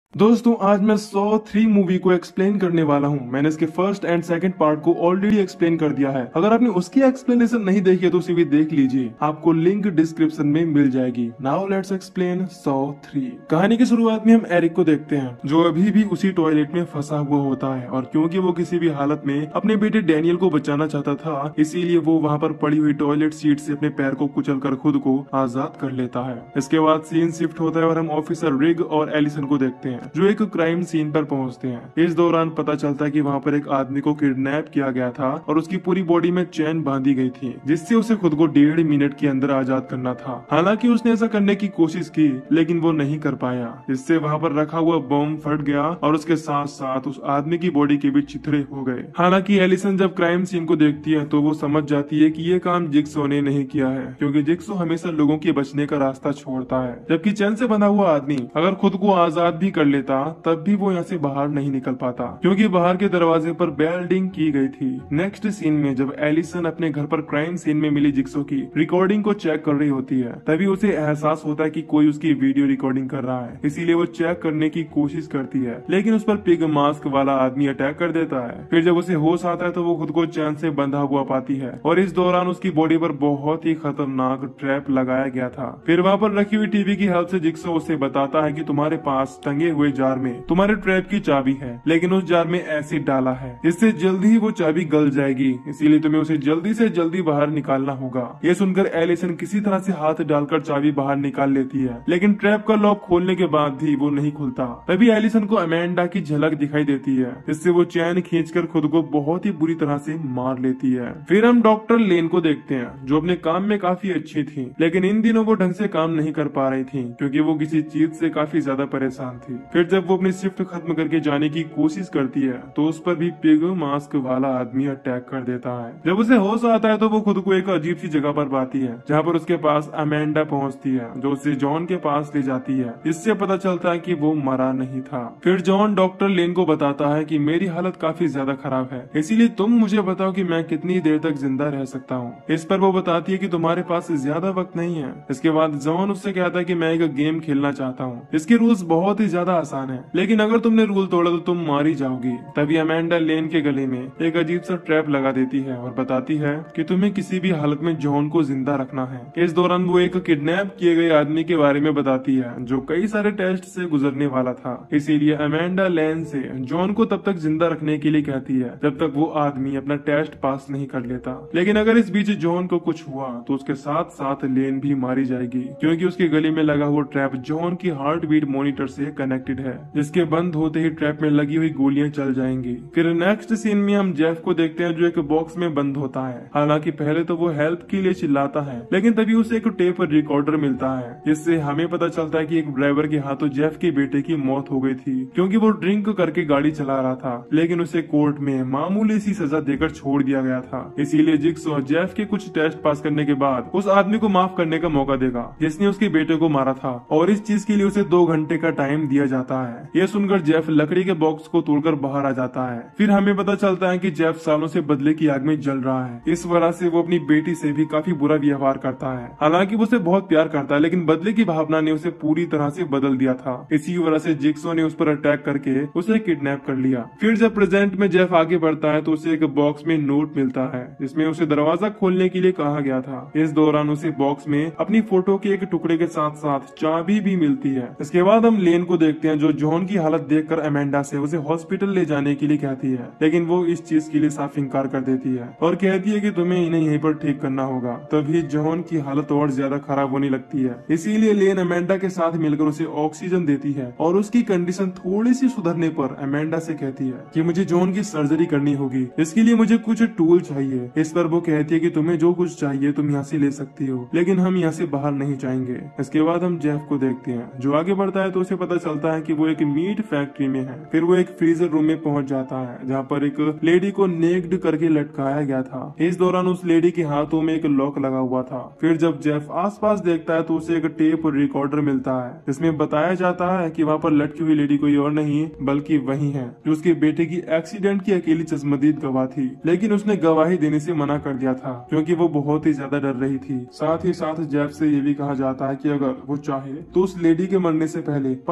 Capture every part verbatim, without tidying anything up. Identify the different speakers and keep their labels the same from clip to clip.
Speaker 1: दोस्तों आज मैं सॉ थ्री मूवी को एक्सप्लेन करने वाला हूं। मैंने इसके फर्स्ट एंड सेकंड पार्ट को ऑलरेडी एक्सप्लेन कर दिया है। अगर आपने उसकी एक्सप्लेनेशन नहीं देखी है तो उसे भी देख लीजिए, आपको लिंक डिस्क्रिप्शन में मिल जाएगी। Now let's explain Saw three. कहानी की शुरुआत में हम एरिक को देखते हैं जो अभी भी उसी टॉयलेट में फंसा हुआ होता है और क्योंकि वो किसी भी हालत में अपने बेटे डैनियल को बचाना चाहता था, इसीलिए वो वहाँ पर पड़ी हुई टॉयलेट सीट से अपने पैर को कुचल कर खुद को आजाद कर लेता है। इसके बाद सीन शिफ्ट होता है और हम ऑफिसर रिग और एलिसन को देखते हैं जो एक क्राइम सीन पर पहुंचते हैं। इस दौरान पता चलता है कि वहां पर एक आदमी को किडनैप किया गया था और उसकी पूरी बॉडी में चैन बांधी गई थी जिससे उसे खुद को डेढ़ मिनट के अंदर आजाद करना था। हालांकि उसने ऐसा करने की कोशिश की लेकिन वो नहीं कर पाया, जिससे वहां पर रखा हुआ बम फट गया और उसके साथ साथ उस आदमी की बॉडी के भी चिथड़े हो गए। हालांकि एलिसन जब क्राइम सीन को देखती है तो वो समझ जाती है कि ये काम जिक्सो ने नहीं किया है, क्योंकि जिक्सो हमेशा लोगों के बचने का रास्ता छोड़ता है, जबकि चैन से बंधा हुआ आदमी अगर खुद को आजाद भी कर लेता तब भी वो यहाँ से बाहर नहीं निकल पाता, क्योंकि बाहर के दरवाजे पर बेल्डिंग की गई थी। नेक्स्ट सीन में जब एलिसन अपने घर पर क्राइम सीन में मिली जिक्सो की रिकॉर्डिंग को चेक कर रही होती है, तभी उसे एहसास होता है कि कोई उसकी वीडियो रिकॉर्डिंग कर रहा है। इसीलिए वो चेक करने की कोशिश करती है लेकिन उस पर पिग मास्क वाला आदमी अटैक कर देता है। फिर जब उसे होश आता है तो वो खुद को चैन से बंधा हुआ पाती है और इस दौरान उसकी बॉडी पर बहुत ही खतरनाक ट्रैप लगाया गया था। फिर वहाँ पर रखी हुई टीवी की हेल्प से जिक्सो उसे बताता है कि तुम्हारे पास टंगे हुए जार में तुम्हारे ट्रैप की चाबी है, लेकिन उस जार में एसिड डाला है, इससे जल्दी ही वो चाबी गल जाएगी, इसीलिए तुम्हें उसे जल्दी से जल्दी बाहर निकालना होगा। ये सुनकर एलिसन किसी तरह से हाथ डालकर चाबी बाहर निकाल लेती है, लेकिन ट्रैप का लॉक खोलने के बाद भी वो नहीं खुलता। तभी एलिसन को अमेंडा की झलक दिखाई देती है, जिससे वो चैन खींचकर खुद को बहुत ही बुरी तरह से मार लेती है। फिर हम डॉक्टर लेन को देखते हैं जो अपने काम में काफी अच्छी थी, लेकिन इन दिनों वो ढंग से काम नहीं कर पा रही थी क्योंकि वो किसी चीज से काफी ज्यादा परेशान थी। फिर जब वो अपनी शिफ्ट खत्म करके जाने की कोशिश करती है तो उस पर भी पिग मास्क वाला आदमी अटैक कर देता है। जब उसे होश आता है तो वो खुद को एक अजीब सी जगह पर पाती है जहाँ पर उसके पास अमेंडा पहुँचती है जो उसे जॉन के पास ले जाती है। इससे पता चलता है कि वो मरा नहीं था। फिर जॉन डॉक्टर लेन को बताता है कि मेरी हालत काफी ज्यादा खराब है, इसीलिए तुम मुझे बताओ कि मैं कितनी देर तक जिंदा रह सकता हूँ। इस पर वो बताती है कि तुम्हारे पास ज्यादा वक्त नहीं है। इसके बाद जॉन उससे कहता है कि मैं एक गेम खेलना चाहता हूँ, इसके रूल्स बहुत ही ज्यादा आसान है, लेकिन अगर तुमने रूल तोड़ा तो तुम मारी जाओगी। तभी अमेंडा लेन के गले में एक अजीब सा ट्रैप लगा देती है और बताती है कि तुम्हें किसी भी हालत में जॉन को जिंदा रखना है। इस दौरान वो एक किडनैप किए गए आदमी के बारे में बताती है जो कई सारे टेस्ट से गुजरने वाला था, इसीलिए अमेंडा लेन से जॉन को तब तक जिंदा रखने के लिए कहती है जब तक वो आदमी अपना टेस्ट पास नहीं कर लेता। लेकिन अगर इस बीच जॉन को कुछ हुआ तो उसके साथ साथ लेन भी मारी जाएगी, क्योंकि उसके गले में लगा हुआ ट्रैप जॉन की हार्ट बीट मॉनिटर से कनेक्टेड है, जिसके बंद होते ही ट्रैप में लगी हुई गोलियां चल जाएंगी। फिर नेक्स्ट सीन में हम जेफ को देखते हैं जो एक बॉक्स में बंद होता है। हालांकि पहले तो वो हेल्प के लिए चिल्लाता है, लेकिन तभी उसे एक टेप रिकॉर्डर मिलता है जिससे हमें पता चलता है कि एक ड्राइवर के हाथों जेफ के बेटे की मौत हो गई थी, क्योंकि वो ड्रिंक करके गाड़ी चला रहा था, लेकिन उसे कोर्ट में मामूली सी सजा देकर छोड़ दिया गया था। इसीलिए जिक्सो जेफ के कुछ टेस्ट पास करने के बाद उस आदमी को माफ करने का मौका देगा जिसने उसके बेटे को मारा था, और इस चीज के लिए उसे दो घंटे का टाइम दिया जाता है। ये सुनकर जेफ लकड़ी के बॉक्स को तोड़कर बाहर आ जाता है। फिर हमें पता चलता है कि जेफ सालों से बदले की आग में जल रहा है, इस वजह से वो अपनी बेटी से भी काफी बुरा व्यवहार करता है। हालांकि वो उसे बहुत प्यार करता है, लेकिन बदले की भावना ने उसे पूरी तरह से बदल दिया था। इसी वजह से जिक्सो ने उस पर अटैक करके उसे किडनैप कर लिया। फिर जब प्रेजेंट में जेफ आगे बढ़ता है तो उसे एक बॉक्स में नोट मिलता है जिसमें उसे दरवाजा खोलने के लिए कहा गया था। इस दौरान उसे बॉक्स में अपनी फोटो के एक टुकड़े के साथ साथ चाबी भी मिलती है। इसके बाद हम लेन को देखते हैं जो जॉन की हालत देखकर अमेंडा से उसे हॉस्पिटल ले जाने के लिए कहती है, लेकिन वो इस चीज के लिए साफ इंकार कर देती है और कहती है कि तुम्हें इन्हें यहीं पर ठीक करना होगा। तभी जॉन की हालत और ज्यादा खराब होने लगती है, इसीलिए लेन अमेंडा के साथ मिलकर उसे ऑक्सीजन देती है और उसकी कंडीशन थोड़ी सी सुधरने पर अमेंडा से कहती है कि मुझे जॉन की सर्जरी करनी होगी, इसके लिए मुझे कुछ टूल चाहिए। इस पर वो कहती है कि तुम्हें जो कुछ चाहिए तुम यहाँ से ले सकती हो, लेकिन हम यहाँ से बाहर नहीं जाएंगे। इसके बाद हम जेफ को देखते हैं जो आगे बढ़ता है तो उसे पता चलता है कि वो एक मीट फैक्ट्री में है। फिर वो एक फ्रीजर रूम में पहुंच जाता है जहाँ पर एक लेडी को नेक्ड करके लटकाया गया था। इस दौरान उस लेडी के हाथों में एक लॉक लगा हुआ था। फिर जब जेफ आसपास देखता है तो उसे एक टेप रिकॉर्डर मिलता है जिसमें बताया जाता है कि वहाँ पर लटकी हुई लेडी कोई और नहीं बल्कि वही है जो उसके बेटे की एक्सीडेंट की अकेली चश्मदीद गवाह थी, लेकिन उसने गवाही देने से मना कर दिया था क्योंकि वो बहुत ही ज्यादा डर रही थी। साथ ही साथ जेफ से ये भी कहा जाता है कि अगर वो चाहे तो उस लेडी के मरने से पहले पाइप के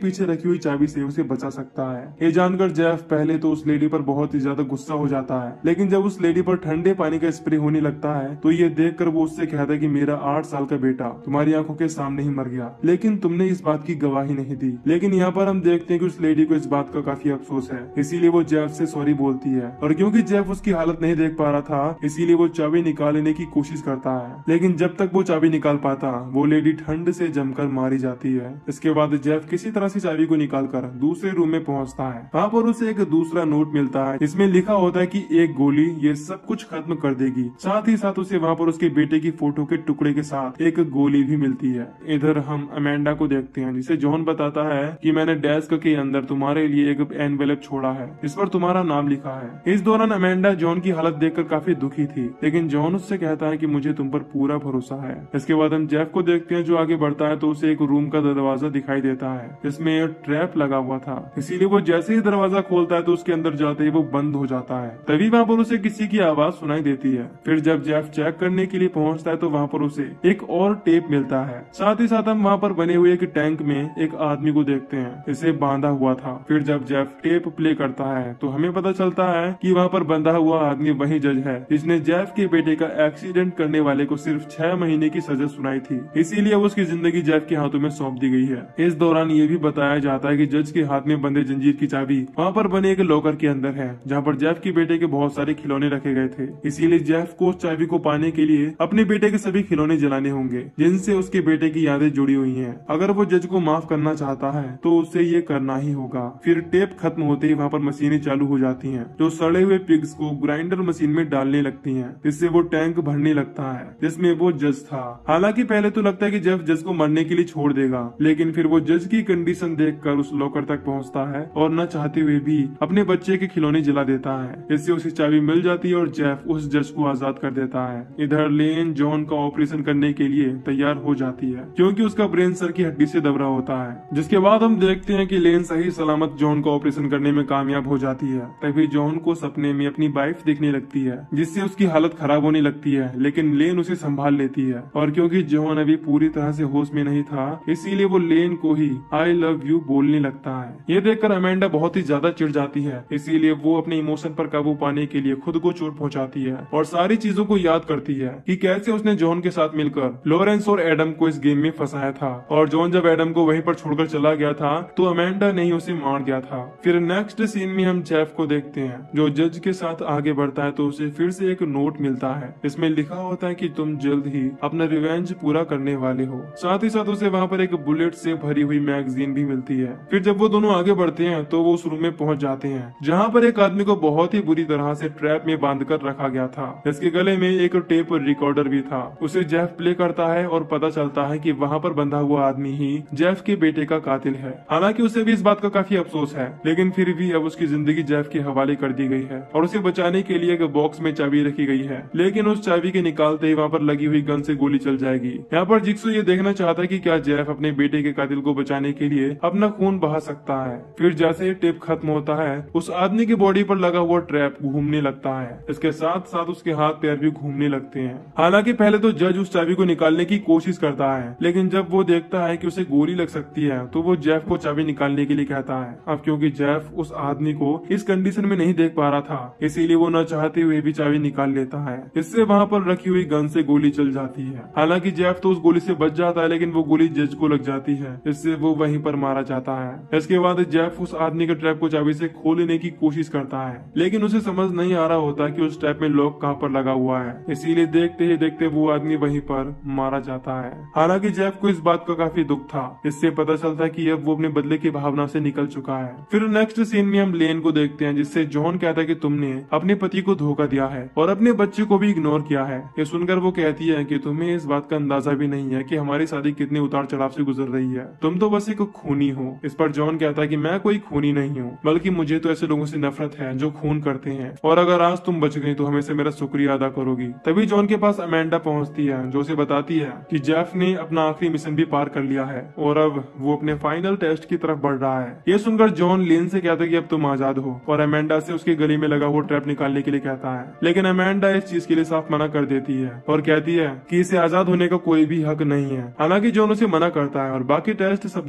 Speaker 1: पीछे रखी हुई चाबी से उसे बचा सकता है। ये जानकर जेफ पहले तो उस लेडी पर बहुत ही ज्यादा गुस्सा हो जाता है, लेकिन जब उस लेडी पर ठंडे पानी का स्प्रे होने लगता है तो ये देखकर वो उससे कहता है कि मेरा आठ साल का बेटा तुम्हारी आंखों के सामने ही मर गया, लेकिन तुमने इस बात की गवाही नहीं दी। लेकिन यहाँ पर हम देखते हैं कि उस लेडी को इस बात का काफी अफसोस है, इसीलिए वो जेफ से सॉरी बोलती है। और क्योंकि जेफ उसकी हालत नहीं देख पा रहा था, इसीलिए वो चाबी निकालने की कोशिश करता है, लेकिन जब तक वो चाबी निकाल पाता वो लेडी ठंड से जमकर मारी जाती है। इसके बाद जेफ किसी तरह से चाबी को निकालकर दूसरे रूम में पहुंचता है। वहाँ पर उसे एक दूसरा नोट मिलता है, इसमें लिखा होता है कि एक गोली ये सब कुछ खत्म कर देगी। साथ ही साथ उसे वहाँ पर उसके बेटे की फोटो के टुकड़े के साथ एक गोली भी मिलती है। इधर हम अमेंडा को देखते हैं, जिसे जॉन बताता है कि मैंने डेस्क के अंदर तुम्हारे लिए एक एनवेलप छोड़ा है, इस पर तुम्हारा नाम लिखा है। इस दौरान अमेंडा जॉन की हालत देखकर काफी दुखी थी, लेकिन जॉन उससे कहता है कि मुझे तुम पर पूरा भरोसा है। इसके बाद हम जेफ को देखते हैं, जो आगे बढ़ता है तो उसे एक रूम का दरवाजा दिखाई देता है, जिसमें एक ट्रैप लगा हुआ था। इसीलिए वो जैसे ही दरवाजा खोलता है तो उसके अंदर जाते ही वो बंद हो जाता है। तभी वहाँ पर उसे किसी की आवाज सुनाई देती है। फिर जब जेफ चेक करने के लिए पहुंचता है तो वहाँ पर उसे एक और टेप मिलता है। साथ ही साथ हम वहाँ पर बने हुए एक टैंक में एक आदमी को देखते हैं, इसे बांधा हुआ था। फिर जब जेफ टेप प्ले करता है तो हमें पता चलता है कि वहाँ पर बंधा हुआ आदमी वही जज है जिसने जेफ के बेटे का एक्सीडेंट करने वाले को सिर्फ छह महीने की सजा सुनाई थी, इसीलिए उसकी जिंदगी जेफ के हाथों में सौंप दी गई है। इस दौरान ये भी बताया जाता है कि जज के हाथ में बंधे जंजीर की चाबी वहाँ पर बने एक लॉकर के अंदर है, जहाँ पर जेफ के बेटे के बहुत सारे खिलौने रखे गए थे। इसीलिए जेफ को उस चाबी को पाने के लिए अपने बेटे के सभी खिलौने जलाने होंगे, जिनसे उसके बेटे की यादें जुड़ी हुई हैं। अगर वो जज को माफ करना चाहता है तो उसे ये करना ही होगा। फिर टेप खत्म होते ही वहाँ पर मशीनें चालू हो जाती हैं, जो सड़े हुए पिग्स को ग्राइंडर मशीन में डालने लगती हैं, जिससे वो टैंक भरने लगता है जिसमें वो जज था। हालांकि पहले तो लगता है कि जेफ जज को मरने के लिए छोड़ देगा, लेकिन फिर वो जज की कंडीशन देखकर उस लॉकर तक पहुंचता है और न चाहते हुए भी अपने बच्चे के खिलौने जला देता है, जिससे उसे चाबी मिल जाती है और जेफ उस जज को आजाद कर देता है। इधर लेन जॉन का ऑपरेशन करने के लिए तैयार हो जाती है, क्योंकि उसका ब्रेन सर की हड्डी से दबरा होता है। जिसके बाद हम देखते हैं कि लेन सही सलामत जॉन का ऑपरेशन करने में कामयाब हो जाती है। तभी जॉन को सपने में अपनी वाइफ दिखने लगती है, जिससे उसकी हालत खराब होने लगती है, लेकिन लेन उसे संभाल लेती है। और क्योंकि जॉन अभी पूरी तरह से होश में नहीं था, इसीलिए वो लेन को ही आई लव यू बोलने लगता है। ये देखकर अमेंडा बहुत ही ज्यादा चिढ़ जाती है, इसीलिए वो अपने इमोशन पर काबू पाने के लिए खुद को चोट पहुंचाती है और सारी चीजों को याद करती है कि कैसे उसने जॉन के साथ मिलकर लॉरेंस और एडम को इस गेम में फंसाया था। और जॉन जब एडम को वहीं पर छोड़कर चला गया था तो अमेंडा ने ही उसे मार दिया था। फिर नेक्स्ट सीन में हम जेफ को देखते हैं, जो जज के साथ आगे बढ़ता है तो उसे फिर से एक नोट मिलता है। इसमें लिखा होता है कि तुम जल्द ही अपना रिवेंज पूरा करने वाले हो। साथ ही साथ उसे वहाँ पर एक बुलेट से भरी हुई मैगजीन भी मिलती है। फिर जब वो दोनों आगे बढ़ते हैं तो वो उस रूम में पहुंच जाते हैं, जहाँ पर एक आदमी को बहुत ही बुरी तरह से ट्रैप में बांध कर रखा गया था। इसके गले में एक टेप रिकॉर्डर भी था। उसे जेफ प्ले करता है और पता चलता है कि वहाँ पर बंधा हुआ आदमी ही जेफ के बेटे का कातिल है। हालांकि उसे भी इस बात का काफी अफसोस है, लेकिन फिर भी अब उसकी जिंदगी जेफ के हवाले कर दी गई है और उसे बचाने के लिए एक बॉक्स में चाबी रखी गई है। लेकिन उस चाबी के निकालते ही वहाँ पर लगी हुई गन से गोली चल जाएगी। यहाँ पर जिक्सू ये देखना चाहता है कि क्या जेफ अपने बेटे के कातिल को बचाने के लिए अपना खून बहा सकता है। फिर जैसे ही टेप खत्म होता है, उस आदमी की बॉडी पर लगा हुआ ट्रैप घूमने लगता है। इसके साथ साथ उसके हाथ पैर भी घूमने लगते हैं। हालांकि पहले तो जज उस चाबी को निकालने की कोशिश करता है, लेकिन जब वो देखता है कि उसे गोली लग सकती है तो वो जेफ को चाबी निकालने के लिए कहता है। अब क्योंकि जेफ उस आदमी को इस कंडीशन में नहीं देख पा रहा था, इसीलिए वो न चाहते हुए भी चाबी निकाल लेता है। इससे वहाँ पर रखी हुई गन से गोली चल जाती है। हालांकि जेफ तो उस गोली से बच जाता है, लेकिन वो गोली जज को लग जाती है, इससे वो वहीं पर मारा जाता है। इसके बाद जेफ उस आदमी के ट्रैप को चाबी से खोलने की कोशिश करता है, लेकिन उसे समझ नहीं आ रहा होता कि उस ट्रैप में लॉक कहाँ पर लगा हुआ है। इसीलिए देखते ही देखते वो आदमी वहीं पर मारा जाता है। हालांकि जेफ को इस बात का काफी दुख था। इससे पता चलता है कि अब वो अपने बदले की भावना से निकल चुका है। फिर नेक्स्ट सीन में हम लेन को देखते हैं, जिससे जॉन कहता है कि तुमने अपने पति को धोखा दिया है और अपने बच्चे को भी इग्नोर किया है। ये सुनकर वो कहती है कि तुम्हें इस बात का अंदाजा भी नहीं है कि हमारी शादी कितने उतार चढ़ाव से गुजर रही है, तुम तो बस एक खूनी हो। इस पर जॉन कहता है कि मैं कोई खूनी नहीं हूँ, बल्कि मुझे तो ऐसे लोगों से नफरत है जो खून करते हैं, और अगर आज तुम बच गई तो हमेशा मेरा शुक्रिया अदा करोगी। तभी जॉन के पास अमेंडा पहुंचती है, जो उसे बताती है कि जेफ ने अपना आखिरी मिशन भी पार कर लिया है और अब वो अपने फाइनल टेस्ट की तरफ बढ़ रहा है। ये सुनकर जॉन लेन से कहता है कि अब तुम आजाद हो, और अमेंडा से उसके गले में लगा हुआ ट्रैप निकालने के लिए कहता है। लेकिन अमेंडा इस चीज के लिए साफ मना कर देती है और कहती है कि इसे आजाद होने का कोई भी हक नहीं है। हालांकि जॉन उसे मना करता है और बाकी टेस्ट सब्जेक्ट के बारे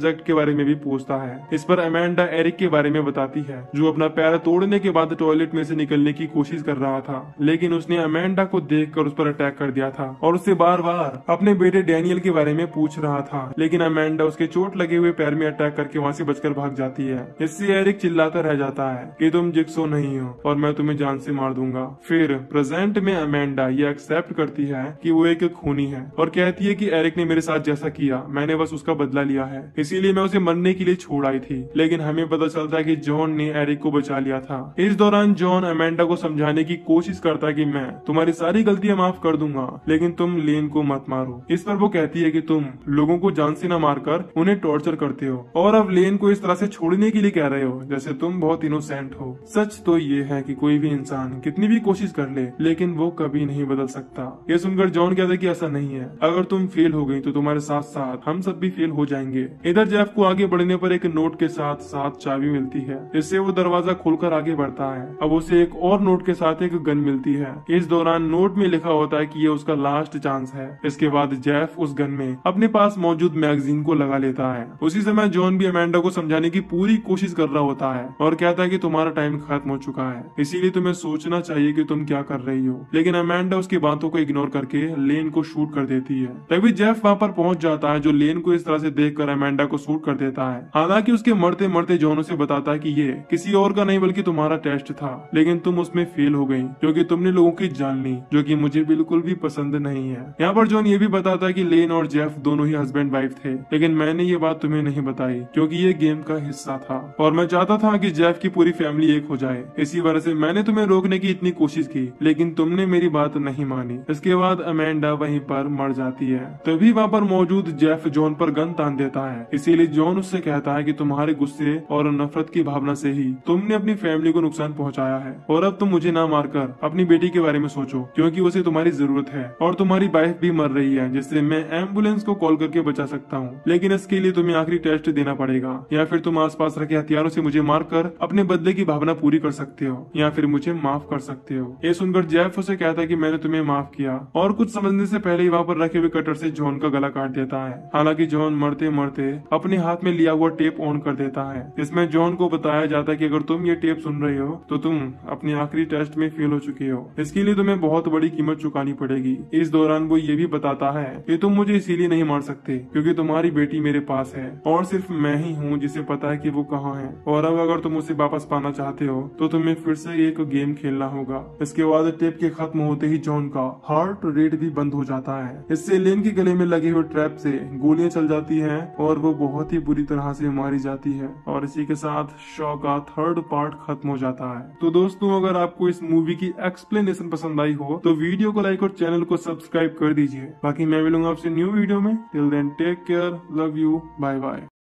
Speaker 1: बारे में भी पूछता है। इस पर अमेंडा एरिक के बारे में बताती है, जो अपना पैर तोड़ने के बाद टॉयलेट में से निकलने की कोशिश कर रहा था, लेकिन उसने अमेंडा को देखकर उस पर अटैक कर दिया था और उससे बार बार अपने बेटे डैनियल के बारे में पूछ रहा था, लेकिन अमेंडा उसके चोट लगे हुए पैर में अटैक करके वहाँ से बचकर भाग जाती है। इससे एरिक चिल्लाता रह जाता है कि तुम जिक्सो नहीं हो और मैं तुम्हें जान से मार दूंगा। फिर प्रेजेंट में अमेंडा ये एक्सेप्ट करती है कि वो एक खूनी है और कहती है कि एरिक ने मेरे साथ जैसा किया मैंने बस उसका बदला लिया है, इसीलिए मैं उसे मरने के लिए छोड़ आई थी। लेकिन हमें पता चलता है कि जॉन ने एरिक को बचा लिया था। इस दौरान जॉन अमेंडा को समझाने की कोशिश करता है कि मैं तुम्हारी सारी गलतियां माफ कर दूंगा, लेकिन तुम लेन को मत मारो। इस पर वो कहती है कि तुम लोगों को जान से न मारकर उन्हें टॉर्चर करते हो और अब लेन को इस तरह से छोड़ने के लिए कह रहे हो जैसे तुम बहुत इनोसेंट हो। सच तो ये है कि कोई भी इंसान कितनी भी कोशिश कर ले लेकिन वो कभी नहीं बदल सकता। ये सुनकर जॉन कहता है कि ऐसा नहीं है, अगर तुम फेल हो गई तो तुम्हारे साथ साथ हम सब भी फेल हो जाएंगे। इधर जेफ को आगे बढ़ने पर एक नोट के साथ साथ चाबी मिलती है, जिससे वो दरवाजा खोलकर आगे बढ़ता है। अब उसे एक और नोट के साथ एक गन मिलती है। इस दौरान नोट में लिखा होता है कि ये उसका लास्ट चांस है। इसके बाद जेफ उस गन में अपने पास मौजूद मैगजीन को लगा लेता है। उसी समय जॉन भी अमेंडा को समझाने की पूरी कोशिश कर रहा होता है और कहता है कि तुम्हारा टाइम खत्म हो चुका है, इसीलिए तुम्हें सोचना चाहिए कि तुम क्या कर रही हो। लेकिन अमेंडा उसकी बातों को इग्नोर करके लेन को शूट कर देती है। तभी जेफ वहाँ पर पहुंच जाता है, जो लेन को इस तरह से देखकर अमेंडा को शूट कर देता है। हालांकि उसके मरते मरते जॉन उसे बताता है कि ये किसी और का नहीं बल्कि तुम्हारा टेस्ट था, लेकिन तुम उसमें फेल हो गई क्योंकि तुमने लोगों की जान ली, जो कि मुझे बिल्कुल भी पसंद नहीं है। यहाँ पर जॉन ये भी बताता है कि लेन और जेफ दोनों ही हस्बैंड वाइफ थे, लेकिन मैंने ये बात तुम्हें नहीं बताई क्योंकि ये गेम का हिस्सा था और मैं चाहता था कि जेफ की पूरी फैमिली एक हो जाए। इसी वजह से मैंने तुम्हें रोकने की इतनी कोशिश की, लेकिन तुमने मेरी बात नहीं मानी। इसके बाद अमेंडा वहीं पर मर जाती है। तभी वहाँ पर मौजूद जेफ जॉन पर गन तान देता है, इसीलिए जॉन उससे कहता है कि तुम्हारे गुस्से और नफरत की भावना से ही तुमने अपनी फैमिली को नुकसान पहुंचाया है और अब तुम मुझे ना मारकर अपनी बेटी के बारे में सोचो, क्योंकि उसे तुम्हारी जरूरत है और तुम्हारी वाइफ भी मर रही है, जिससे मैं एम्बुलेंस को कॉल करके बचा सकता हूँ। लेकिन इसके लिए तुम्हें आखिरी टेस्ट देना पड़ेगा, या फिर तुम आसपास रखे हथियारों से मुझे मारकर अपने बदले की भावना पूरी कर सकते हो, या फिर मुझे माफ कर सकते हो। ये सुनकर जेफ उसे कहता है कि मैंने तुम्हें माफ किया और कुछ समझने से पहले ही वहाँ पर रखे हुए कटर से जॉन का गला काट देता है। हालांकि जॉन मरते मरते अपने हाथ में लिया हुआ टेप ऑन कर देता है। इसमें जॉन को बताया जाता है कि अगर तुम ये टेप सुन रहे हो तो तुम अपने आखिरी टेस्ट में फेल हो चुके हो, इसके लिए तुम्हें बहुत बड़ी कीमत चुकानी पड़ेगी। इस दौरान वो ये भी बताता है कि तुम मुझे इसीलिए नहीं मार सकते क्योंकि तुम्हारी बेटी मेरे पास है और सिर्फ मैं ही हूँ जिसे पता है कि वो कहाँ है, और अब अगर तुम उसे वापस पाना चाहते हो तो तुम्हें फिर से एक गेम खेलना होगा। इसके बाद टेप के खत्म होते ही जॉन का हार्ट रेट भी बंद हो जाता है। इससे लेन के गले में लगे हुए ट्रैप से गोलियां चल जाती हैं और वो बहुत ही बुरी तरह से मारी जाती है, और इसी के साथ शो का थर्ड पार्ट खत्म हो जाता है। तो दोस्तों, अगर आपको इस मूवी की एक्सप्लेनेशन पसंद आई हो तो वीडियो को लाइक और चैनल को सब्सक्राइब कर दीजिए। बाकी मैं मिलूंगा आपसे न्यू वीडियो में। Till then take care, love you, bye bye.